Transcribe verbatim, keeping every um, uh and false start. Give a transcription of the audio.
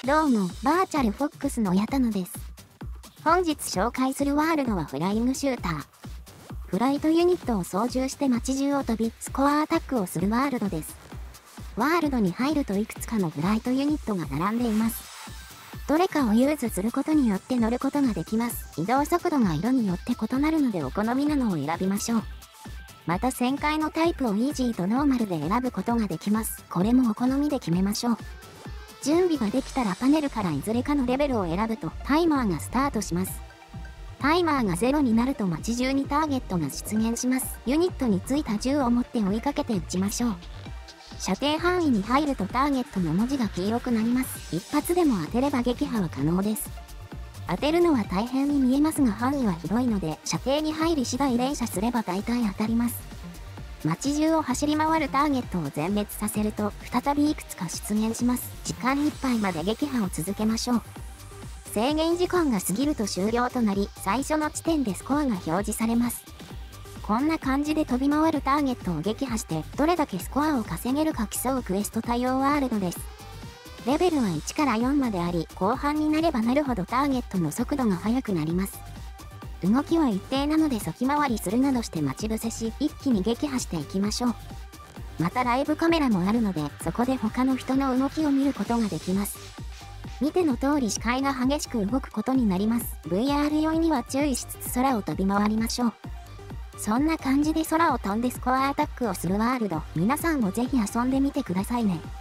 どうも、バーチャルフォックスのやたのです。本日紹介するワールドはフライングシューター。フライトユニットを操縦して街中を飛び、スコアアタックをするワールドです。ワールドに入るといくつかのフライトユニットが並んでいます。どれかをユーズすることによって乗ることができます。移動速度が色によって異なるのでお好みなのを選びましょう。また旋回のタイプをイージーとノーマルで選ぶことができます。これもお好みで決めましょう。準備ができたらパネルからいずれかのレベルを選ぶとタイマーがスタートします。タイマーがゼロになると街中にターゲットが出現します。ユニットについた銃を持って追いかけて撃ちましょう。射程範囲に入るとターゲットの文字が黄色くなります。一発でも当てれば撃破は可能です。当てるのは大変に見えますが範囲は広いので射程に入り次第連射すれば大体当たります。街中を走り回るターゲットを全滅させると再びいくつか出現します。時間いっぱいまで撃破を続けましょう。制限時間が過ぎると終了となり最初の地点でスコアが表示されます。こんな感じで飛び回るターゲットを撃破してどれだけスコアを稼げるか競うクエスト対応ワールドです。レベルはいちからよんまであり後半になればなるほどターゲットの速度が速くなります。動きは一定なので先回りするなどして待ち伏せし一気に撃破していきましょう。またライブカメラもあるのでそこで他の人の動きを見ることができます。見ての通り視界が激しく動くことになります。ブイアール 酔いには注意しつつ空を飛び回りましょう。そんな感じで空を飛んでスコアアタックをするワールド、皆さんもぜひ遊んでみてくださいね。